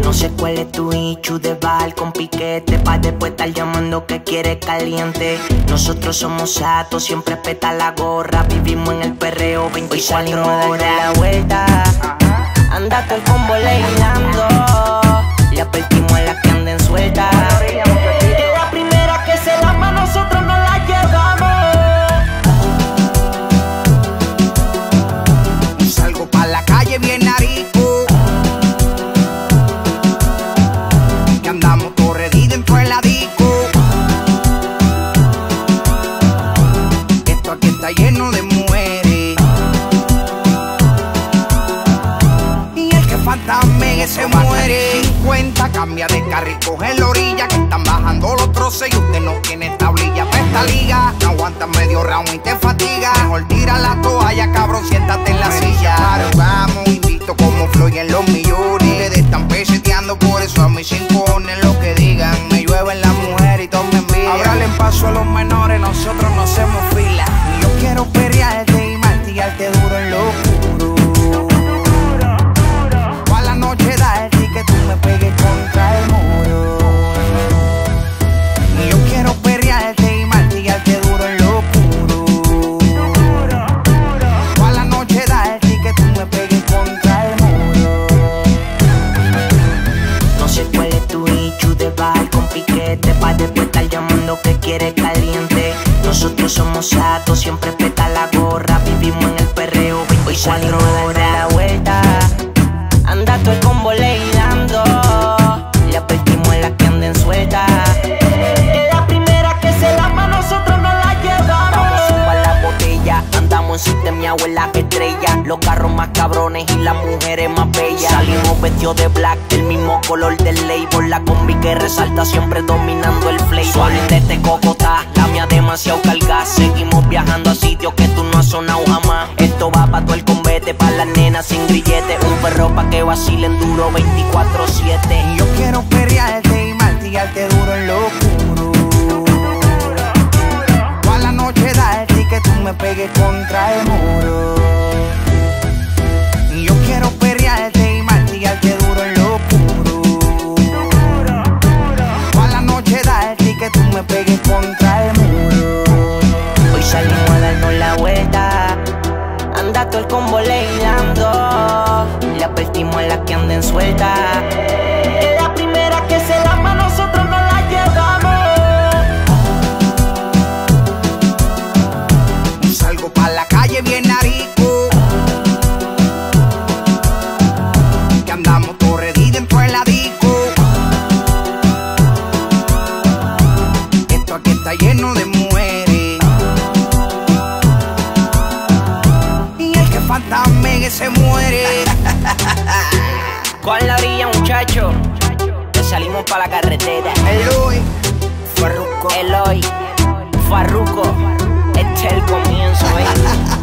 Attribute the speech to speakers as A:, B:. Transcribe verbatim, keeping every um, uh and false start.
A: No sé cuál es tu issue de bajar con piquete, pa' después estar llamando que quiere caliente. Nosotros somos satos, siempre peta la gorra. Vivimos en el perreo veinticuatro horas. La vuelta, anda todo el combo leilando. Le advertimos a las que anden sueltas. Es la primera que se lama, nosotros no la llevamos.
B: Salgo pa' la calle bien narico, que andamos corredidos dentro de la disco. Esto aquí está lleno de mujeres, y el que fantasme que se muere. cincuenta cambia de carro y coge la orilla, que están bajando los troces y usted no tiene tablilla pa' esta liga. No aguantas medio round y te fatiga, mejor tira la toalla, cabrón, siéntate en la silla. Vamos, invito como Floyd en los millones. Ustedes están peseteando, por eso a mí se imponen lo que digan. Me llueven las mujeres y todos me envían. Ábrale paso a los menores, nosotros no hacemos fila. Y yo quiero perrearte y martillarte duro en lo oscuro. Pa' la noche darte y que tú me pegues contra el muro. Y yo quiero perrearte y martillarte duro en lo oscuro. Pa' la noche darte y que tú me pegues contra el muro.
A: No sé cuál es tu issue de bajar con piquete, pa' después estar llamando que quiere caliente. Nosotros somos satos, siempre peta la gorra. Vivimos en el perreo veinticuatro horas. La vuelta, anda todo el combo leilando. Le advertimos a las que anden sueltas. Es la primera que se lama, nosotros no la llevamos. Estamos zumba la botella, andamos en sistema abuela que estrella. Los carros más cabrones y las mujeres más bellas. Salimos vestidos de black, del mismo color del label. La combi que resalta siempre dominando el flavor. Suave de Cocotá, la mía demasiado cargada. Seguimos viajando a sitios que tú no has sonado jamás. Esto va pa' todo el combate, pa' las nenas sin grillete. Un perro pa' que vacilen duro veinticuatro siete.
B: Y yo quiero perrearte y martillarte duro en lo oscuro. Pa' la noche darte y que tú me pegues contra el muro. Y yo quiero perrearte y martillarte duro en lo oscuro. Pa' la noche darte y que tú me pegues contra el muro.
A: Hoy salimos a darnos la vuelta, anda todo el combo leilando. Le advertimos a las que anden sueltas. Es la primera que se lama, nosotros no la llevamos.
B: Salgo pa' la calle bien narico, que andamos corredidos dentro de la disco. Esto aquí está lleno de mujeres, y el que fantasme que se muere.
A: Con la orilla, muchacho, que salimos pa' la carretera.
B: Eloy, Farruko.
A: Eloy, Farruko, este es el comienzo, ¿eh?